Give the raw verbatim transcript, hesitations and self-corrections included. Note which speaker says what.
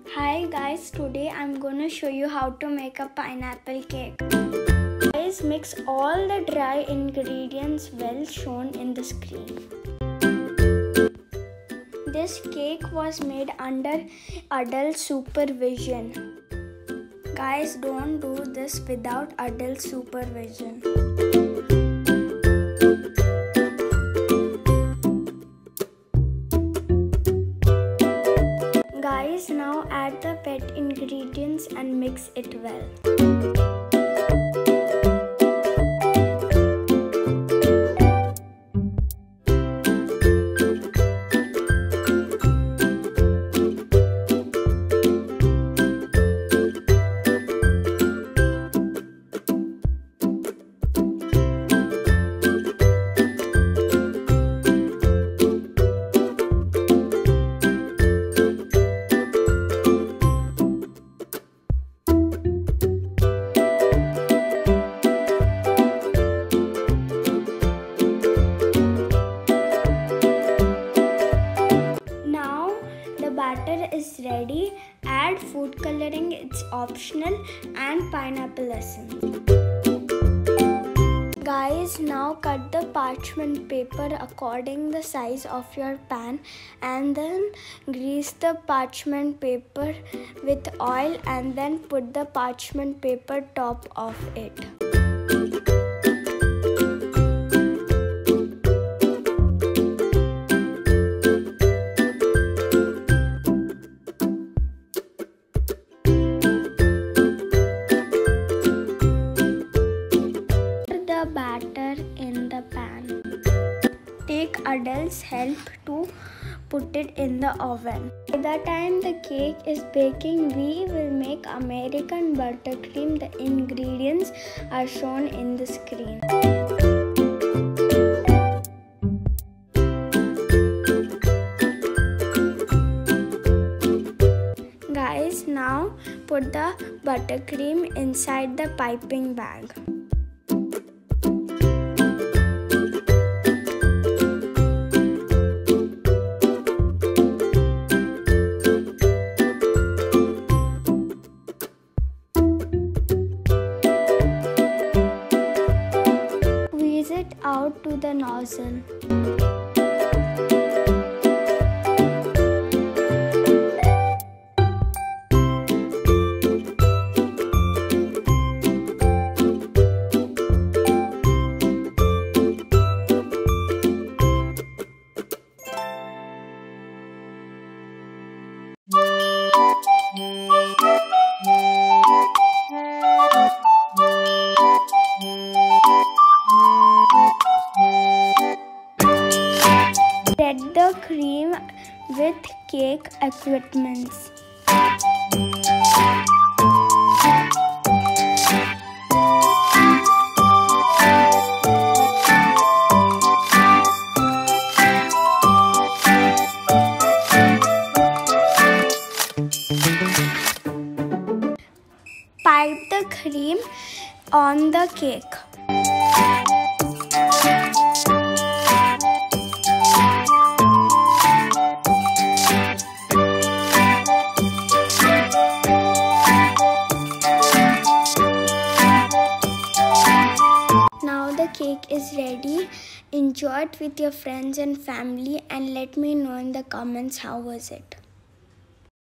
Speaker 1: Hi guys, today I'm gonna show you how to make a pineapple cake. Guys, mix all the dry ingredients well shown in the screen. This cake was made under adult supervision. Guys, don't do this without adult supervision. Guys, now add the wet ingredients and mix it well. Batter is ready. Add food coloring, it's optional, and pineapple essence. Guys, now cut the parchment paper according the size of your pan and then grease the parchment paper with oil and then put the parchment paper top of it. Batter in the pan. Take adult's help to put it in the oven. By the time the cake is baking, we will make American buttercream. The ingredients are shown in the screen. Guys, now put the buttercream inside the piping bag. Squeeze it out to the nozzle. Set the cream with cake equipments. Pipe the cream on the cake. Now the cake is ready. Enjoy it with your friends and family and let me know in the comments how was it.